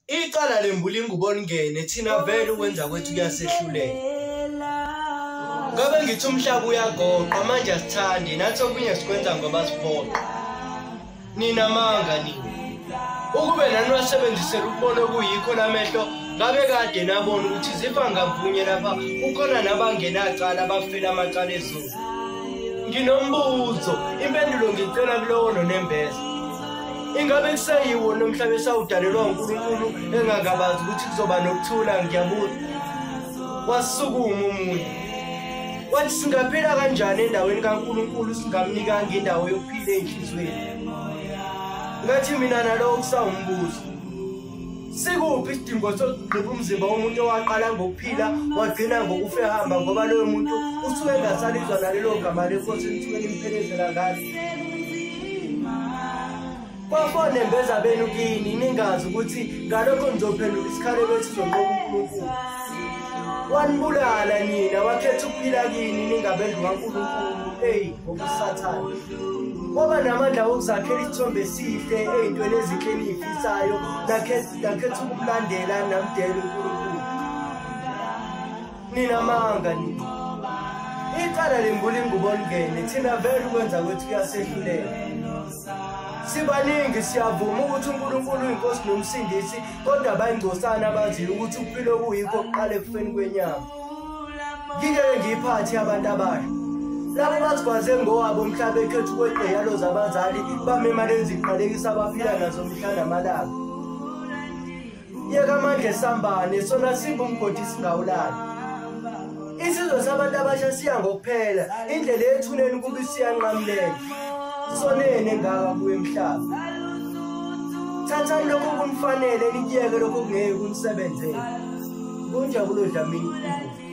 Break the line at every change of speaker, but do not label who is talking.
Icala lembula ingubo lingene thina vele ukwenza kwethu kuyasehlulela. Ngabe ngithi umhlaba uyagoqa manje asithandi nathi okunye sikwenza ngoba siphoqa. Nina manga nini. Ukube nani wasebenzisela ukubona okuyikho lamehlo ngabe kade nabona ukuthi ziva ngavunye lapha ukhona nabangenacala abafela amacala ezulu. Nginombuzo impendulo ngicela kulowo nonembeza. Ingabe kuseyiwo nomhlaba esawudalelwa uNkulunkulu engakabazi ukuthi kuzoba nokuthula ngiyabuza. Wasukuma umuntu. Wathi singaphila kanjani endaweni kaNkulunkulu singamnikanga indawo yokuphila enhlizweni. Ngathi mina nalo kusawumbuzo. Sikuphi isidingo sokugqiba umzimba womuntu owaqala ngokuphila wagcina ngokufa ehamba ngoba loyo muntu usuke engasalizwa nalelo gama lenkosi enisuke nimphelezela ngalo. Kwafone mbeza benu kini ningazi ukuthi ngalokho nizophendula isikhalelo esizonqoba uNkulunkulu. Wanibulala nina wakhetha ukuphila kini ningabendlu kaNkulunkulu ngokusathana. Ngoba namandla okuzakhela isithombe esihle ezintweni ezinhle enifisayo nakhetha ukulandela namdela uNkulunkulu. Nina manga nini. Icala lembula ingubo lingene thina vele ukwenza kwethu kuyasehlulela. Sibaningi siyavuma ukuthi uNkulunkulu uyinkosi nomsindisi kodwa bayingcosana abaziyo ukuthi ukuphila okuyikho kuqala ekufeni kwenyama. Ngike ngiyiphathe abantu abasha. Labo bazigwaze ngowabo umhlaba ekhetha ukweqeyalo zabazali bamemali eziqalekisa abaphila nazo mihla namalanga. Yeka amandla esambane sona simba umgodi singawulali. Isizwe sabantu abasha siya ngokuphela indlela ethuneni ukuba siyanqamulela. Sonene ngaka kuwe emhlaba. Thatha lokho kunifanele nikiyeke lokho kungeke kunisebenzele. Kunjabulo Dlamini.